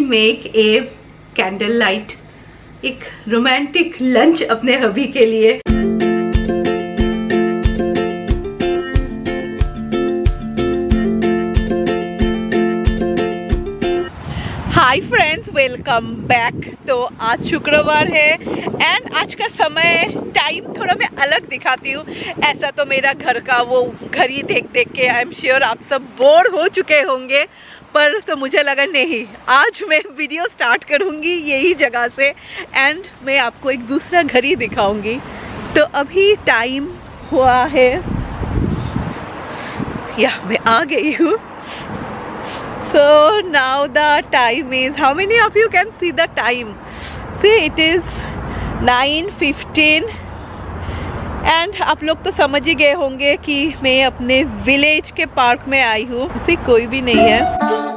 Make a candle light, एक romantic lunch अपने hubby के लिए। Hi friends, welcome back. तो आज शुक्रवार है एंड आज का समय टाइम थोड़ा मैं अलग दिखाती हूँ। ऐसा तो मेरा घर का वो घड़ी देख देख के आई एम श्योर आप सब बोर हो चुके होंगे, पर तो मुझे लगा नहीं, आज मैं वीडियो स्टार्ट करूँगी यही जगह से एंड मैं आपको एक दूसरा घड़ी दिखाऊँगी। तो अभी टाइम हुआ है, या मैं आ गई हूँ। So now the time is, how many of you can see the time? See, it is 9:15 and आप लोग तो समझ ही गए होंगे कि मैं अपने विलेज के पार्क में आई हूँ। उसे कोई भी नहीं है,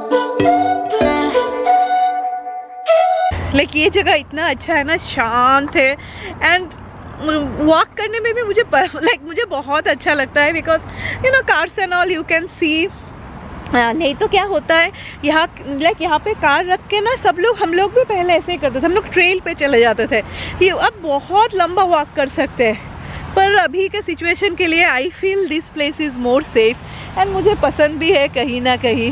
लेकिन ये जगह इतना अच्छा है ना, शांत है एंड वॉक करने में भी मुझे बहुत अच्छा लगता है because you know cars and all you can see. नहीं तो क्या होता है यहाँ पे कार रख के ना हम लोग भी पहले ऐसे ही करते थे, हम लोग ट्रेल पे चले जाते थे। ये अब बहुत लंबा वॉक कर सकते हैं, पर अभी के सिचुएशन के लिए I feel this place is more safe and मुझे पसंद भी है कहीं ना कहीं।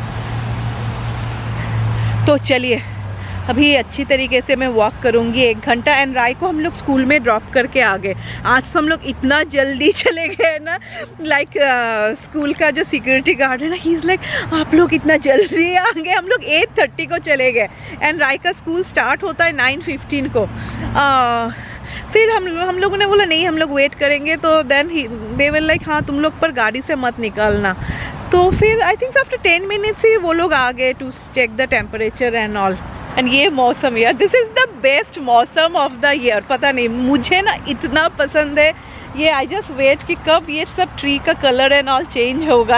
तो चलिए अभी अच्छी तरीके से मैं वॉक करूँगी 1 घंटा एंड राय को हम लोग स्कूल में ड्रॉप करके आ गए। आज तो हम लोग इतना जल्दी चले गए ना, लाइक स्कूल का जो सिक्योरिटी गार्ड है ना, ही इज़ लाइक आप लोग इतना जल्दी आ गए। हम लोग 8:30 को चले गए एंड राय का स्कूल स्टार्ट होता है 9:15 को। फिर हम लोगों ने बोला नहीं, हम लोग वेट करेंगे। तो देन दे वर लाइक हाँ तुम लोग पर गाड़ी से मत निकलना। तो फिर आई थिंक आफ्टर 10 मिनट्स ही वो लोग आ गए to check the temperature and all. And ये मौसम यार, दिस इज़ द बेस्ट मौसम ऑफ द ईयर। पता नहीं मुझे ना इतना पसंद है ये। आई जस्ट वेट कि कब ये सब ट्री का कलर एंड ऑल चेंज होगा।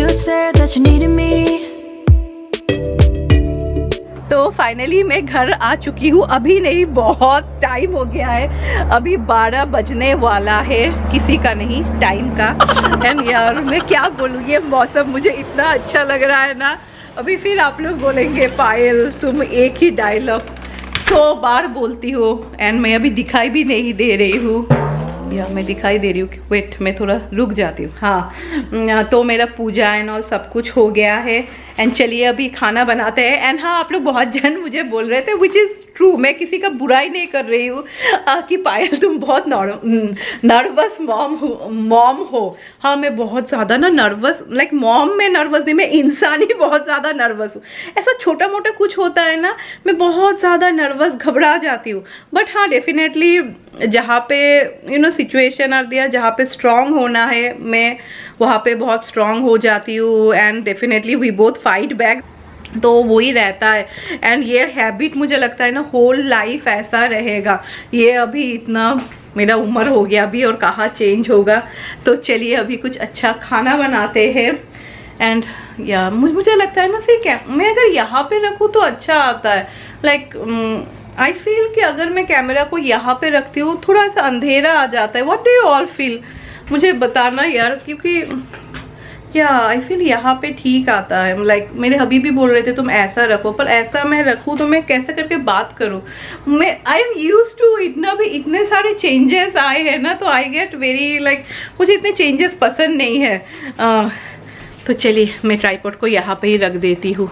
तो फाइनली मैं घर आ चुकी हूँ। अभी नहीं, बहुत टाइम हो गया है, अभी 12 बजने वाला है, किसी का नहीं टाइम का। एंड यार मैं क्या बोलूँ, ये मौसम मुझे इतना अच्छा लग रहा है ना। अभी फिर आप लोग बोलेंगे पायल तुम एक ही डायलॉग 100 बार बोलती हो एंड मैं अभी दिखाई भी नहीं दे रही हूँ। या मैं दिखाई दे रही हूँ, वेट मैं थोड़ा रुक जाती हूँ। हाँ, तो मेरा पूजा एंड ऑल सब कुछ हो गया है एंड चलिए अभी खाना बनाते हैं। एंड हाँ, आप लोग बहुत जन मुझे बोल रहे थे, विच इज़ ट्रू, मैं किसी का बुराई नहीं कर रही हूँ कि पायल तुम बहुत नर्वस मॉम हो। हाँ मैं बहुत ज़्यादा ना नर्वस, लाइक मॉम में नर्वस नहीं, मैं इंसान ही बहुत ज़्यादा नर्वस हूँ। ऐसा छोटा मोटा कुछ होता है ना, मैं बहुत ज़्यादा नर्वस घबरा जाती हूँ। बट हाँ डेफिनेटली जहाँ पे यू नो सिचुएशन आर दिया, जहाँ पे स्ट्रांग होना है मैं वहाँ पे बहुत स्ट्रांग हो जाती हूँ and definitely we both fight back. तो वही रहता है एंड ये हैबिट मुझे लगता है ना होल लाइफ ऐसा रहेगा। ये अभी इतना मेरा उम्र हो गया अभी और कहाँ चेंज होगा। तो चलिए अभी कुछ अच्छा खाना बनाते हैं एंड या मुझे लगता है ना सी क्या मैं अगर यहाँ पे रखूँ तो अच्छा आता है। लाइक आई फील कि अगर मैं कैमरा को यहाँ पे रखती हूँ थोड़ा सा अंधेरा आ जाता है। What do you all feel, मुझे बताना यार, क्योंकि क्या आई फील यहाँ पे ठीक आता है। लाइक मेरे हबी भी बोल रहे थे तुम ऐसा रखो, पर ऐसा मैं रखूँ तो मैं कैसे करके बात करूँ। मैं आई एम यूज टू इतना भी, इतने सारे चेंजेस आए हैं ना, तो आई गेट वेरी लाइक मुझे इतने चेंजेस पसंद नहीं है। तो चलिए मैं ट्राइपॉड को यहाँ पे ही रख देती हूँ।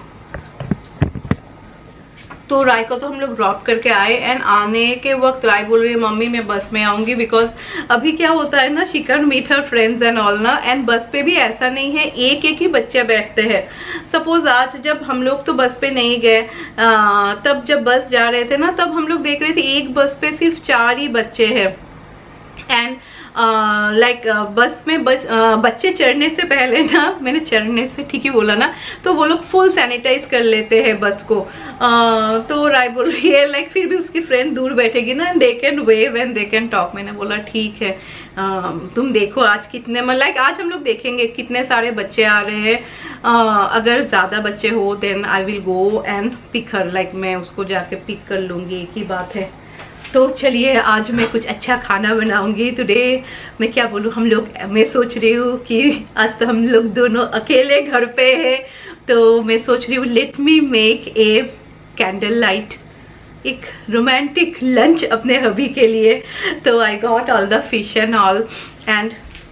तो राय को तो हम लोग ड्रॉप करके आए एंड आने के वक्त राय बोल रही है मम्मी मैं बस में आऊंगी, बिकॉज अभी क्या होता है ना, she can meet her friends and all ना। एंड बस पे भी ऐसा नहीं है एक ही बच्चे बैठते हैं। सपोज आज जब हम लोग तो बस पे नहीं गए, तब जब बस जा रहे थे ना, तब हम लोग देख रहे थे एक बस पे सिर्फ 4 ही बच्चे हैं। एंड लाइक बस में बच्चे चढ़ने से पहले ना, मैंने चढ़ने से ठीक ही बोला ना, तो वो लोग फुल सैनिटाइज कर लेते हैं बस को। तो राय बोल रही है लाइक फिर भी उसकी फ्रेंड दूर बैठेगी ना, they can wave and they can talk. मैंने बोला ठीक है, तुम देखो आज कितने लाइक आज हम लोग देखेंगे कितने सारे बच्चे आ रहे हैं। अगर ज्यादा बच्चे हो then I will go and pick her, like मैं उसको जाके पिक कर लूंगी, एक ही बात है। तो चलिए आज मैं कुछ अच्छा खाना बनाऊंगी टुडे। मैं क्या बोलूँ, मैं सोच रही हूँ कि आज तो हम लोग दोनों अकेले घर पे हैं, तो मैं सोच रही हूँ let me make a candle light, एक रोमांटिक लंच अपने हबी के लिए। तो I got all the fish and all, and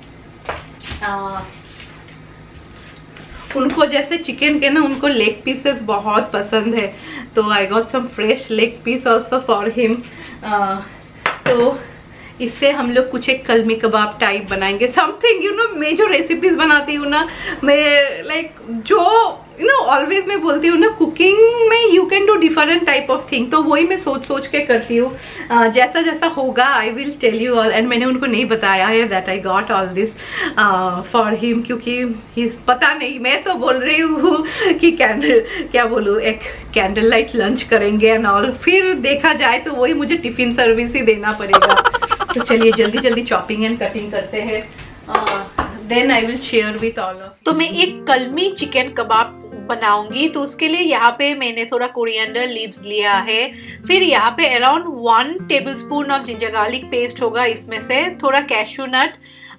उनको जैसे चिकन के ना उनको लेग पीसेस बहुत पसंद है, तो I got some fresh leg piece also for him. तो इससे हम लोग कुछ एक कलमी कबाब टाइप बनाएंगे, समथिंग यू नो। मैं जो रेसिपीज बनाती हूँ ना, मैं लाइक जो यू नो ऑलवेज मैं बोलती हूँ ना, कुकिंग में you can do different type of thing, तो वही मैं सोच सोच के करती हूँ। जैसा जैसा होगा I will tell you all. And मैंने उनको नहीं बताया है that I got all this for him, क्योंकि पता नहीं, मैं तो बोल रही हूँ कि क्या बोलूँ, एक कैंडल लाइट लंच करेंगे एंड ऑल, फिर देखा जाए तो वही मुझे टिफिन सर्विस ही देना पड़ेगा। तो चलिए जल्दी जल्दी चॉपिंग एंड कटिंग करते हैं, then I will share with all of. तो मैं एक कलमी चिकन कबाब बनाऊंगी, तो उसके लिए यहाँ पे मैंने थोड़ा कोरिएंडर लीव्स लिया है, फिर यहाँ पे around 1 tablespoon of ginger garlic paste होगा, इसमें से थोड़ा कैशू नट,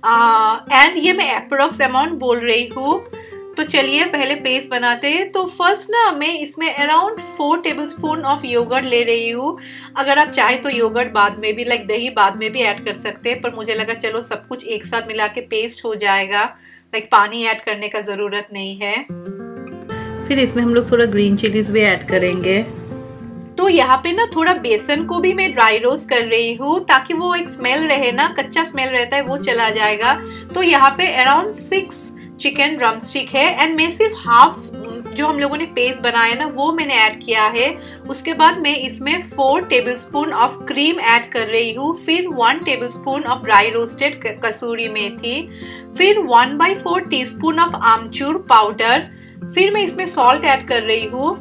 एंड ये मैं अप्रोक्स अमाउंट बोल रही हूँ। तो चलिए पहले पेस्ट बनाते हैं। तो फर्स्ट ना मैं इसमें अराउंड 4 टेबलस्पून ऑफ योगर्ट ले रही हूँ। अगर आप चाहे तो योगर्ट बाद में भी, लाइक दही बाद में भी ऐड कर सकते हैं, पर मुझे लगा चलो सब कुछ एक साथ मिला के पेस्ट हो जाएगा, लाइक पानी ऐड करने का ज़रूरत नहीं है। फिर इसमें हम लोग थोड़ा ग्रीन चिलीज भी ऐड करेंगे। तो यहाँ पे ना थोड़ा बेसन को भी मैं ड्राई रोस्ट कर रही हूँ, ताकि वो एक स्मेल रहे ना, कच्चा स्मेल रहता है वो चला जाएगा। तो यहाँ पे अराउंड 6 चिकन ड्रम स्टिक है, एंड मैं सिर्फ हाफ जो हम लोगों ने पेस्ट बनाया ना वो मैंने ऐड किया है। उसके बाद मैं इसमें 4 टेबलस्पून ऑफ क्रीम ऐड कर रही हूँ, फिर 1 tablespoon of dry roasted kasuri methi, फिर 1/4 टीस्पून ऑफ आमचूर पाउडर, फिर मैं इसमें सॉल्ट ऐड कर रही हूँ,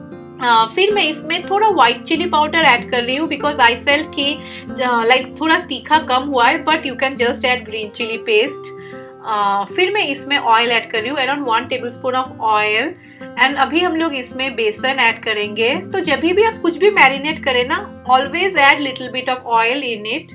फिर मैं इसमें थोड़ा व्हाइट चिली पाउडर ऐड कर रही हूँ, बिकॉज आई फेल्ट कि लाइक थोड़ा तीखा कम हुआ है, but you can just add green chili paste. फिर मैं इसमें ऑयल ऐड कर रही हूँ, around 1 tablespoon of oil, and अभी हम लोग इसमें बेसन ऐड करेंगे। तो जब भी आप कुछ भी मैरिनेट करें ना, always add little bit of oil in it.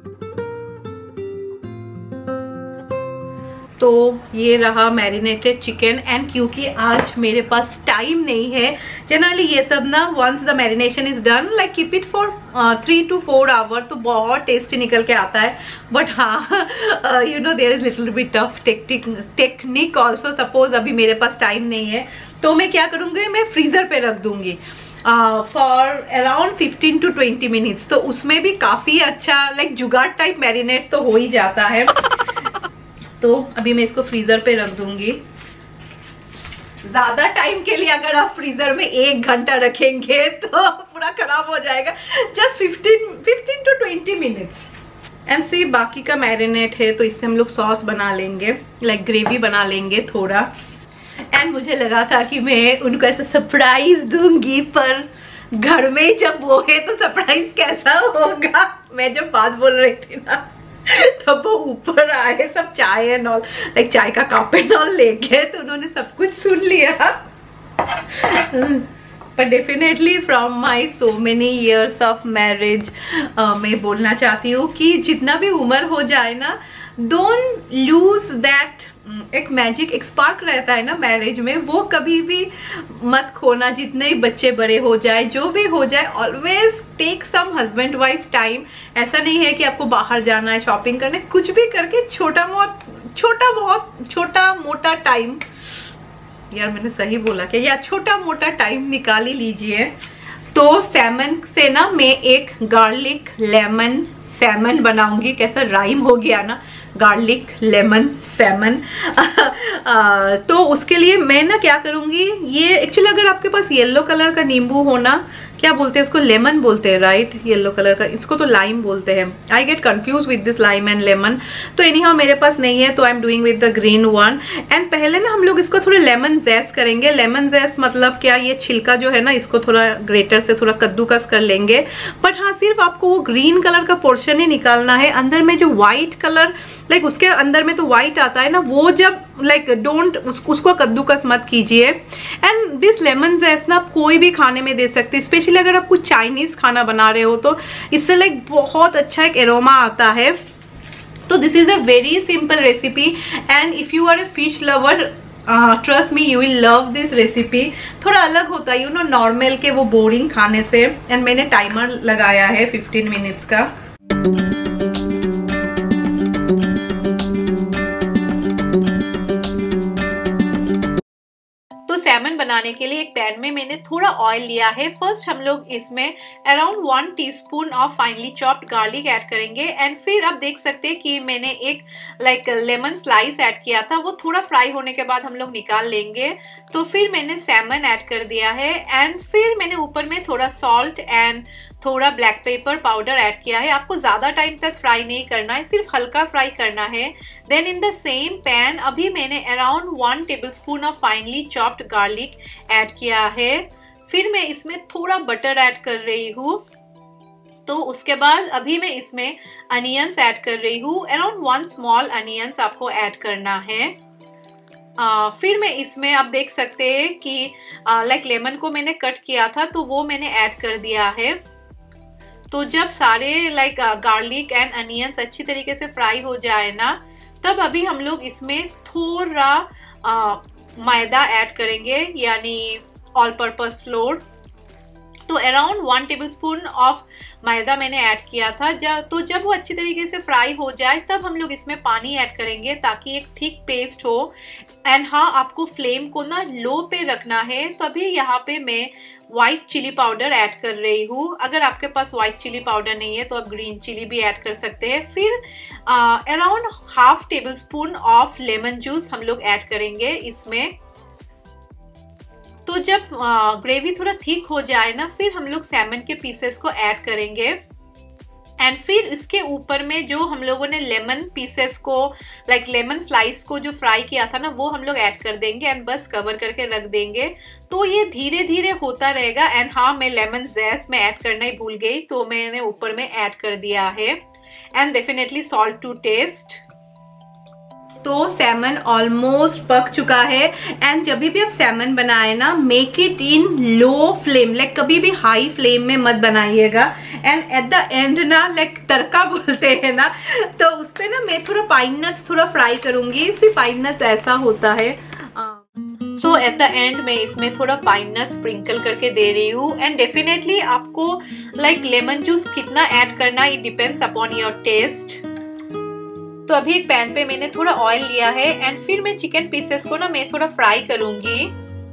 तो ये रहा मैरिनेटेड चिकन, एंड क्योंकि आज मेरे पास टाइम नहीं है, जनरली ये सब ना once the marination is done, like keep it for 3 to 4 hour, तो बहुत टेस्टी निकल के आता है। बट हाँ, you know there is little bit of technique also. Suppose अभी मेरे पास टाइम नहीं है, तो मैं क्या करूँगी, मैं फ्रीजर पे रख दूंगी फॉर अराउंड 15 to 20 मिनट्स। तो उसमें भी काफी अच्छा लाइक जुगाड़ टाइप मैरिनेट तो हो ही जाता है। तो अभी मैं इसको फ्रीजर पे रख दूंगी। ज्यादा टाइम के लिए अगर आप फ्रीजर में 1 घंटा रखेंगे तो पूरा खराब हो जाएगा। Just 15 to 20 minutes. And see बाकी का मैरिनेट है, तो इससे हम लोग सॉस बना लेंगे, लाइक ग्रेवी बना लेंगे थोड़ा। एंड मुझे लगा था कि मैं उनको ऐसा सरप्राइज दूंगी, पर घर में ही जब वो है तो सरप्राइज कैसा होगा। मैं जब बात बोल रही थी ना, तब वो ऊपर आए, सब चाय एंड ऑल, लाइक चाय का कप एंड ऑल लेके, तो उन्होंने सब कुछ सुन लिया। पर definitely from my so many years of marriage मैं बोलना चाहती हूँ कि जितना भी उम्र हो जाए ना, डोंट लूज दैट एक मैजिक, एक स्पार्क रहता है ना मैरिज में, वो कभी भी मत खोना। जितने ही बच्चे बड़े हो जाए, जो भी हो जाए, always take some husband wife time. ऐसा नहीं है कि आपको बाहर जाना है, शॉपिंग करने, कुछ भी करके छोटा मोटा टाइम, यार मैंने सही बोला क्या, या छोटा मोटा टाइम निकाल ही लीजिए। तो सैमन से ना मैं एक गार्लिक लेमन सैमन बनाऊंगी। कैसा राइम हो गया ना, गार्लिक लेमन सैमन। तो उसके लिए मैं ना क्या करूंगी, ये एक्चुअली अगर आपके पास येलो कलर का नींबू हो ना, क्या बोलते हैं उसको, लेमन बोलते हैं राइट, येलो कलर का, इसको तो लाइम बोलते हैं। I get confuse with this lime and lemon. तो एनीहाउ मेरे पास नहीं है, तो I am doing with the green one. एंड पहले ना हम लोग इसको थोड़ा लेमन जैस करेंगे। लेमन जैस मतलब क्या, ये छिलका जो है ना, इसको थोड़ा ग्रेटर से थोड़ा कद्दूकस कर लेंगे। बट हाँ, सिर्फ आपको वो ग्रीन कलर का पोर्शन ही निकालना है। अंदर में जो व्हाइट कलर, लाइक उसके अंदर में तो व्हाइट आता है ना, वो जब लाइक डोंट उसको कद्दूकस मत कीजिए। एंड दिस लेमन जैस ना आप कोई भी खाने में दे सकते हैं, स्पेशली अगर आप कुछ चाइनीज खाना बना रहे हो, तो इससे लाइक बहुत अच्छा एक एरोमा आता है। तो this is a very simple recipe, and if you are a fish lover, trust me, you will love this recipe. थोड़ा अलग होता है, यू नो, नॉर्मल के वो बोरिंग खाने से। एंड मैंने टाइमर लगाया है 15 मिनट्स का। सैमन बनाने के लिए एक पैन में मैंने थोड़ा ऑयल लिया है। फर्स्ट हम लोग इसमें around 1 teaspoon of finely chopped garlic add करेंगे। एंड फिर आप देख सकते हैं कि मैंने एक लेमन स्लाइस ऐड किया था, वो थोड़ा फ्राई होने के बाद हम लोग निकाल लेंगे। तो फिर मैंने सैमन ऐड कर दिया है। एंड फिर मैंने ऊपर में थोड़ा सॉल्ट एंड थोड़ा ब्लैक पेपर पाउडर ऐड किया है। आपको ज़्यादा टाइम तक फ्राई नहीं करना है, सिर्फ हल्का फ्राई करना है। Then in the same pan अभी मैंने around 1 tablespoon of finely chopped garlic add किया है। फिर मैं इसमें थोड़ा बटर ऐड कर रही हूँ। तो उसके बाद अभी मैं इसमें अनियंस ऐड कर रही हूँ। अराउंड 1 स्मॉल अनियंस आपको ऐड करना है। फिर मैं इसमें आप देख सकते हैं कि लेमन को मैंने कट किया था, तो वो मैंने ऐड कर दिया है। तो जब सारे गार्लिक एंड अनियंस अच्छी तरीके से फ्राई हो जाए ना, तब अभी हम लोग इसमें थोड़ा मैदा ऐड करेंगे, यानी ऑल पर्पस फ्लोर। तो अराउंड 1 टेबलस्पून ऑफ मैदा मैंने ऐड किया था। तो जब वो अच्छी तरीके से फ्राई हो जाए तब हम लोग इसमें पानी ऐड करेंगे ताकि एक थिक पेस्ट हो। एंड हाँ, आपको फ्लेम को ना लो पे रखना है। तो अभी यहाँ पे मैं व्हाइट चिली पाउडर ऐड कर रही हूँ। अगर आपके पास व्हाइट चिली पाउडर नहीं है तो आप ग्रीन चिली भी ऐड कर सकते हैं। फिर around 1/2 tablespoon of lemon juice हम लोग ऐड करेंगे इसमें। तो जब ग्रेवी थोड़ा थिक हो जाए ना, फिर हम लोग सैमन के पीसेस को ऐड करेंगे। एंड फिर इसके ऊपर में जो हम लोगों ने लेमन पीसेस को लेमन स्लाइस को जो फ्राई किया था ना, वो हम लोग ऐड कर देंगे एंड बस कवर करके रख देंगे। तो ये धीरे धीरे होता रहेगा। एंड हाँ, मैं लेमन ज़ेस्ट में ऐड करना ही भूल गई, तो मैंने ऊपर में ऐड कर दिया है। And definitely salt to taste. तो सैमन ऑलमोस्ट पक चुका है। एंड जब भी आप सैमन बनाए ना, make it in low flame, कभी भी हाई फ्लेम में मत बनाइएगा। एंड एट द एंड ना, तड़का बोलते हैं ना, तो उस पर ना मैं थोड़ा पाइन नट्स थोड़ा फ्राई करूंगी। सिर्फ पाइन नट्स ऐसा होता है। सो एट द एंड मैं इसमें थोड़ा पाइन नट्स स्प्रिंकल करके दे रही हूँ। एंड डेफिनेटली आपको लेमन जूस कितना ऐड करना, it depends upon your taste. तो अभी एक पैन पे मैंने थोड़ा ऑयल लिया है। एंड फिर मैं चिकन पीसेस को ना मैं थोड़ा फ्राई करूंगी।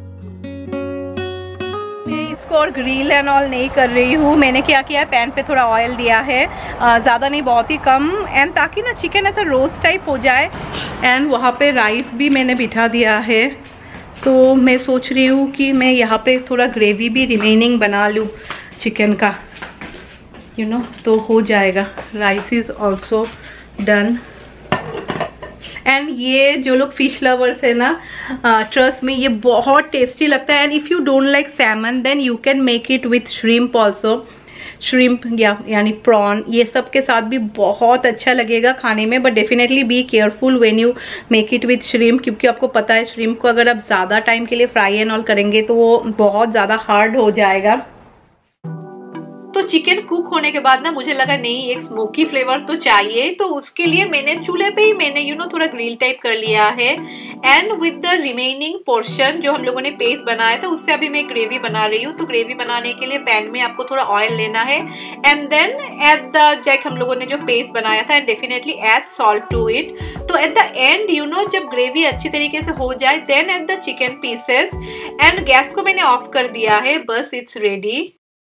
मैं इसको और ग्रिल एंड ऑल नहीं कर रही हूँ। मैंने क्या किया है, पैन पे थोड़ा ऑयल दिया है, ज़्यादा नहीं, बहुत ही कम। एंड ताकि ना चिकन ऐसा रोस्ट टाइप हो जाए। एंड वहाँ पे राइस भी मैंने बिठा दिया है। तो मैं सोच रही हूँ कि मैं यहाँ पे थोड़ा ग्रेवी भी रिमेनिंग बना लूँ चिकन का, यू नो, तो हो जाएगा। Rice is also done. And ये जो लोग फिश लवर्स है ना, ट्रस्ट में ये बहुत टेस्टी लगता है। And if you don't like salmon, then you can make it with shrimp also. Shrimp यानी प्रॉन, ये सब के साथ भी बहुत अच्छा लगेगा खाने में। But definitely be careful when you make it with shrimp, क्योंकि आपको पता है श्रिम्प को अगर आप ज़्यादा टाइम के लिए फ्राई एंड ऑल करेंगे तो वो बहुत ज़्यादा हार्ड हो जाएगा। तो चिकन कुक होने के बाद ना मुझे लगा नहीं, एक स्मोकी फ्लेवर तो चाहिए। तो उसके लिए मैंने चूल्हे पे ही मैंने थोड़ा ग्रिल टाइप कर लिया है। And with the remaining portion जो हम लोगों ने पेस्ट बनाया था, उससे अभी मैं ग्रेवी बना रही हूँ। तो ग्रेवी बनाने के लिए पैन में आपको थोड़ा ऑयल लेना है। एंड देन एट द हम लोगों ने जो पेस्ट बनाया था, and definitely add salt to it. तो एट द एंड जब ग्रेवी अच्छी तरीके से हो जाए, then at the chicken pieces. And gas को मैंने ऑफ कर दिया है, बस इट्स रेडी।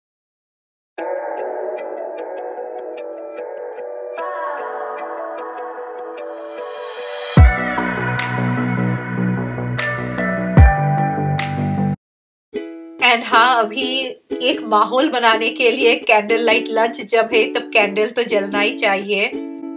एंड हाँ, अभी एक माहौल बनाने के लिए कैंडल लाइट लंच जब है तब कैंडल तो जलना ही चाहिए।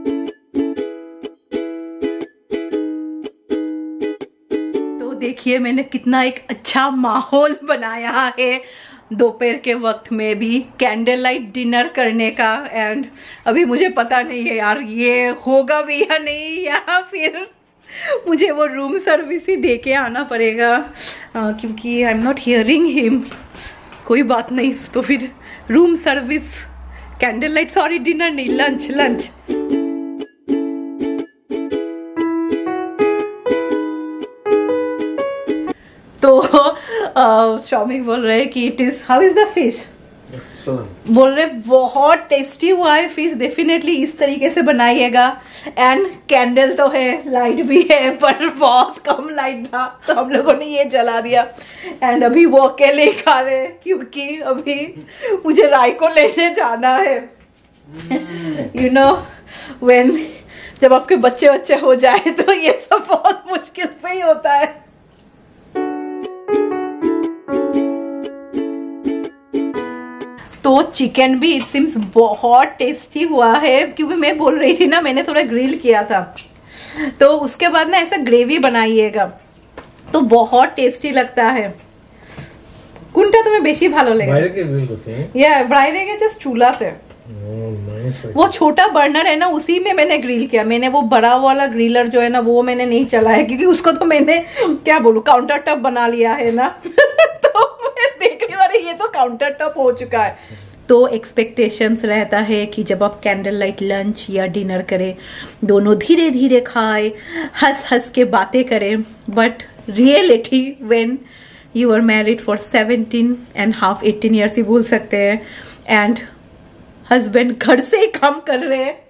तो देखिए मैंने कितना एक अच्छा माहौल बनाया है दोपहर के वक्त में भी कैंडल लाइट डिनर करने का। एंड अभी मुझे पता नहीं है यार, ये होगा भी या नहीं, या फिर मुझे वो रूम सर्विस ही दे के आना पड़ेगा, क्योंकि I am not hearing him. कोई बात नहीं, तो फिर room service, candle light, sorry dinner नहीं, लंच। शौमिक बोल रहे कि it is how is the fish, बोल रहे बहुत टेस्टी हुआ है फिश, डेफिनेटली इस तरीके से बनाइएगा। एंड कैंडल तो है, लाइट भी है, पर बहुत कम लाइट था तो हम लोगों ने ये जला दिया। एंड अभी वो अकेले खा रहे क्योंकि अभी मुझे राय को लेने जाना है। यू नो व्हेन जब आपके बच्चे हो जाए तो ये सब बहुत मुश्किल में ही होता है। तो चिकन भी इट सिम्स बहुत टेस्टी हुआ है, क्योंकि मैं बोल रही थी ना, मैंने थोड़ा ग्रिल किया था, तो उसके बाद ना ऐसा ग्रेवी बनाइएगा तो बहुत टेस्टी लगता है। कुंटा तुम्हें बेशी भालो लगे या ब्राइडे के जस्ट चूल्हा थे, वो छोटा बर्नर है ना, उसी में मैंने ग्रिल किया। मैंने वो बड़ा वाला ग्रिलर जो है ना वो मैंने नहीं चलाया, क्योंकि उसको तो मैंने क्या बोलूं काउंटर टॉप बना लिया है ना तो मैं देखने वाली ये तो काउंटर टॉप हो चुका है। तो एक्सपेक्टेशंस रहता है कि जब आप कैंडल लाइट लंच या डिनर करें, दोनों धीरे धीरे खाए, हंस हंस के बातें करें, but reality when you are married for 17.5 18 years ही बोल सकते हैं, एंड हस्बैंड घर से ही काम कर रहे हैं,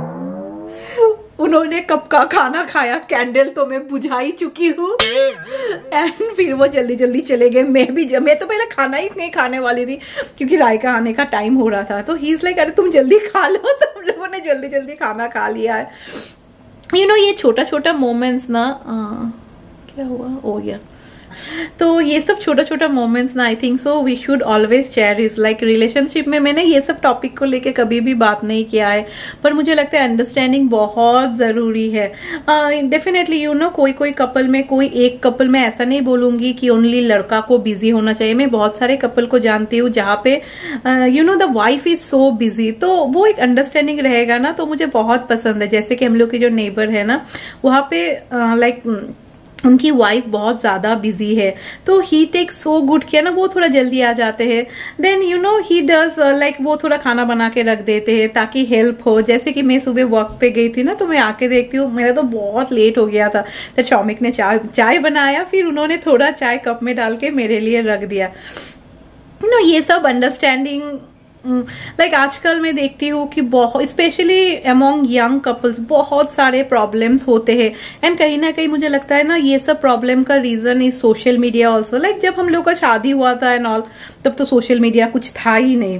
उन्होंने कब का खाना खाया, कैंडल तो मैं बुझा ही चुकी हूँ, एंड फिर वो जल्दी जल्दी चले गए। मैं तो पहले खाना ही नहीं खाने वाली थी क्योंकि राय का आने का टाइम हो रहा था, तो ही इज लाइक अरे तुम जल्दी खा लो, तो हम लोगों ने जल्दी जल्दी खाना खा लिया है। यू नो ये छोटा छोटा मोमेंट्स ना क्या हुआ ओ गया, तो ये सब छोटा छोटा मोमेंट्स ना I think so we should always cherish. Like relationship में मैंने ये सब टॉपिक को लेके कभी भी बात नहीं किया है, पर मुझे लगता है अंडरस्टैंडिंग बहुत जरूरी है। डेफिनेटली यू नो कोई कपल में, कोई एक कपल में ऐसा नहीं बोलूंगी कि ओनली लड़का को बिजी होना चाहिए। मैं बहुत सारे कपल को जानती हूँ जहाँ पे you know the wife is so busy, तो वो एक अंडरस्टैंडिंग रहेगा ना, तो मुझे बहुत पसंद है। जैसे कि हम लोग के जो नेबर है ना, वहाँ पे लाइक उनकी वाइफ बहुत ज्यादा बिजी है, तो he take so good care ना, वो थोड़ा जल्दी आ जाते हैं, then you know he does like वो थोड़ा खाना बना के रख देते हैं ताकि हेल्प हो। जैसे कि मैं सुबह वॉक पे गई थी ना, तो मैं आके देखती हूँ मेरा तो बहुत लेट हो गया था, तो शौमिक ने चाय बनाया, फिर उन्होंने थोड़ा चाय कप में डाल के मेरे लिए रख दिया। यू नो ये सब अंडरस्टैंडिंग लाइक आजकल मैं देखती हूँ कि बहुत स्पेशली अमोंग यंग कपल्स बहुत सारे प्रॉब्लम्स होते हैं, एंड कहीं ना कहीं मुझे लगता है ना ये सब प्रॉब्लम का reason is social media also. Like जब हम लोग का शादी हुआ था एंड ऑल, तब तो सोशल मीडिया कुछ था ही नहीं,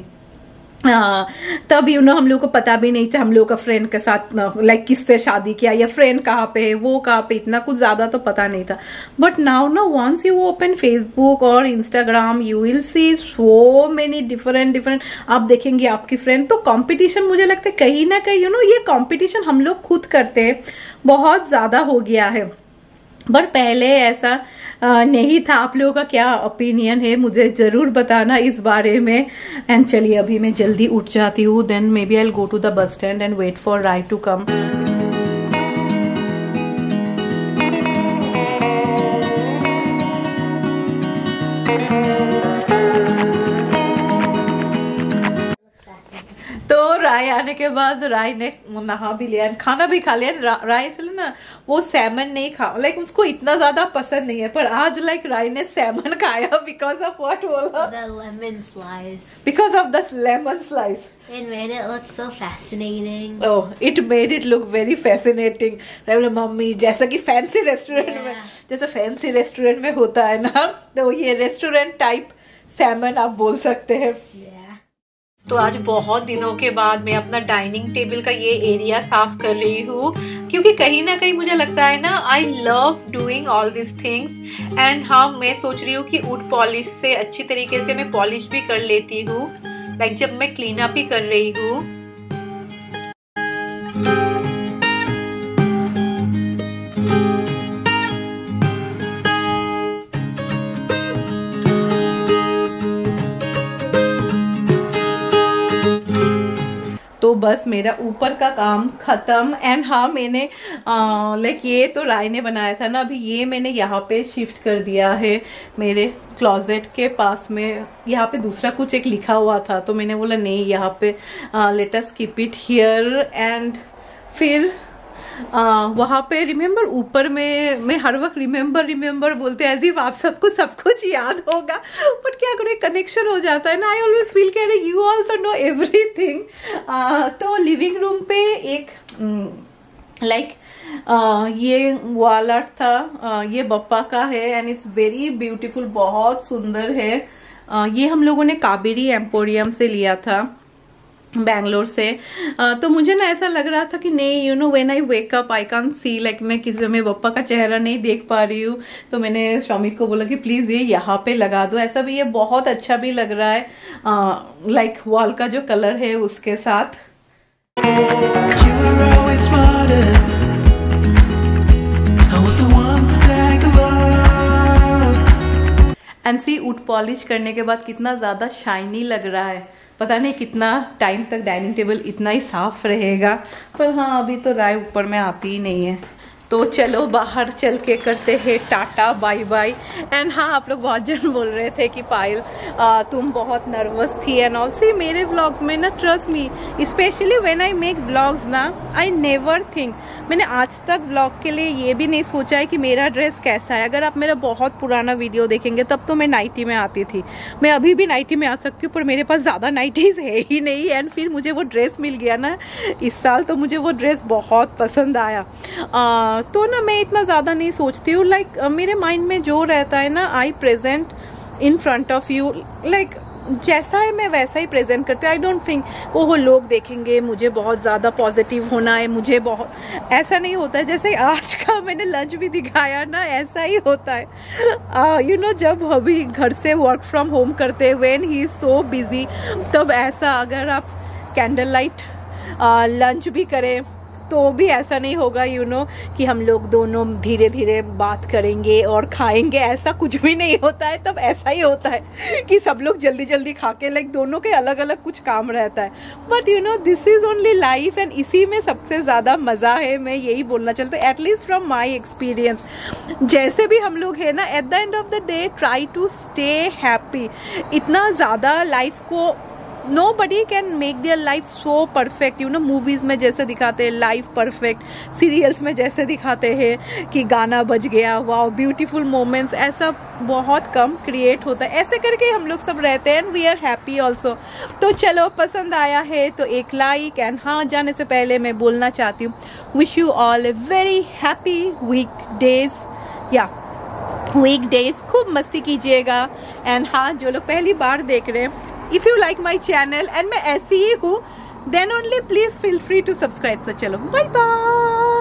तब यू नो हम लोग को पता भी नहीं था हम लोग का फ्रेंड के साथ लाइक किससे शादी किया या फ्रेंड कहाँ पे है, वो कहाँ पे, इतना कुछ ज्यादा तो पता नहीं था। बट नाउ ना वंस यू ओपन फेसबुक और Instagram you will see so many different आप देखेंगे आपकी फ्रेंड, तो कंपटीशन मुझे लगता है कहीं ना कहीं यू नो ये कंपटीशन हम लोग खुद करते हैं, बहुत ज्यादा हो गया है। बट पहले ऐसा नहीं था। आप लोगों का क्या ओपिनियन है मुझे जरूर बताना इस बारे में। एंड चलिए अभी मैं जल्दी उठ जाती हूँ, then maybe I will go to the bus stand and wait for ride to come. तो राय आने के बाद राय ने नहा भी लिया, खाना भी खा लिया। राय इसलिए ना वो सैमन नहीं खा, लाइक उसको इतना ज्यादा पसंद नहीं है, पर आज लाइक राय ने सैमन खाया बिकॉज ऑफ व्हाट बोला, the lemon slice. Because of the lemon slice. It made it look so fascinating. Oh, it made it look very fascinating. Mummy जैसा कि फैंसी रेस्टोरेंट में, जैसा फैंसी रेस्टोरेंट में होता है ना, तो ये रेस्टोरेंट टाइप सैमन आप बोल सकते हैं। तो आज बहुत दिनों के बाद मैं अपना डाइनिंग टेबल का ये एरिया साफ कर रही हूँ, क्योंकि कहीं ना कहीं मुझे लगता है ना I love doing all this things. And हाँ मैं सोच रही हूँ कि वुड पॉलिश से अच्छी तरीके से मैं पॉलिश भी कर लेती हूँ, लाइक जब मैं क्लीन अप ही कर रही हूँ। तो बस मेरा ऊपर का काम खत्म। एंड हाँ मैंने लाइक ये तो राय ने बनाया था ना, अभी ये मैंने यहाँ पे शिफ्ट कर दिया है मेरे क्लोजेट के पास में। यहाँ पे दूसरा कुछ एक लिखा हुआ था, तो मैंने बोला नहीं यहाँ पे let us keep it here. And फिर वहाँ पे रिमेम्बर ऊपर में मैं हर वक्त रिमेम्बर बोलते एज इफ आप सबको सब कुछ याद होगा, बट क्या करें कनेक्शन हो जाता है ना। आई ऑलवेज फील कह रहे यू ऑल्सो नो एवरीथिंग। तो लिविंग रूम पे एक ये वॉल आर्ट था, ये बप्पा का है एंड इट्स वेरी ब्यूटीफुल, बहुत सुंदर है। ये हम लोगों ने कावेरी एम्पोरियम से लिया था, बैंगलोर से। तो मुझे ना ऐसा लग रहा था कि नहीं you know when I wake up I can't see, like मैं किसी में बप्पा का चेहरा नहीं देख पा रही हूँ। तो मैंने शौमिक को बोला कि प्लीज ये यहाँ पे लगा दो। ऐसा भी ये बहुत अच्छा भी लग रहा है, लाइक वॉल का जो कलर है उसके साथ। एंड सी वुड पॉलिश करने के बाद कितना ज्यादा शाइनी लग रहा है। पता नहीं कितना टाइम तक डाइनिंग टेबल इतना ही साफ रहेगा, पर हाँ अभी तो राय ऊपर में आती ही नहीं है। तो चलो बाहर चल के करते हैं टाटा बाय बाय। एंड हाँ आप लोग बहुत जन बोल रहे थे कि पायल तुम बहुत नर्वस थी एंड ऑल। सी मेरे व्लॉग्स में ना trust me, specially when I make vlogs ना आई नेवर थिंक, मैंने आज तक व्लॉग के लिए ये भी नहीं सोचा है कि मेरा ड्रेस कैसा है। अगर आप मेरा बहुत पुराना वीडियो देखेंगे तब तो मैं नाइटी में आती थी, मैं अभी भी नाइटी में आ सकती हूँ, पर मेरे पास ज़्यादा नाइटीज है ही नहीं। एंड फिर मुझे वो ड्रेस मिल गया ना इस साल, तो मुझे वो ड्रेस बहुत पसंद आया। तो ना मैं इतना ज़्यादा नहीं सोचती हूँ, लाइक मेरे माइंड में जो रहता है ना I present in front of you, like जैसा है मैं वैसा ही प्रेजेंट करते। आई डोंट थिंक वो लोग देखेंगे, मुझे बहुत ज़्यादा पॉजिटिव होना है, मुझे बहुत ऐसा नहीं होता है। जैसे आज का मैंने लंच भी दिखाया ना, ऐसा ही होता है। यू नो जब अभी घर से वर्क फ्रॉम होम करते हैं, when he is so busy, तब ऐसा अगर आप कैंडल लाइट लंच भी करें तो भी ऐसा नहीं होगा यू नो कि हम लोग दोनों धीरे धीरे बात करेंगे और खाएंगे, ऐसा कुछ भी नहीं होता है। तब ऐसा ही होता है कि सब लोग जल्दी जल्दी खा के, लाइक दोनों के अलग अलग कुछ काम रहता है। But you know this is only life and इसी में सबसे ज़्यादा मज़ा है, मैं यही बोलना चाहती हूँ, एटलीस्ट फ्रॉम माई एक्सपीरियंस। जैसे भी हम लोग हैं ना, at the end of the day try to stay happy. इतना ज़्यादा लाइफ को Nobody can make their life so perfect, you know, movies में जैसे दिखाते हैं लाइफ परफेक्ट, सीरियल्स में जैसे दिखाते हैं कि गाना बज गया वाओ ब्यूटीफुल मोमेंट्स, ऐसा बहुत कम क्रिएट होता है। ऐसे करके हम लोग सब रहते हैं and we are happy also. तो चलो पसंद आया है तो एक लाइक। एंड हाँ जाने से पहले मैं बोलना चाहती हूँ wish you all a very happy week days, खूब मस्ती कीजिएगा। एंड हाँ जो लोग पहली बार देख रहे हैं, if you like my channel and मैं ऐसी ही हूँ, then only please feel free to subscribe। So चलो बाय बाय।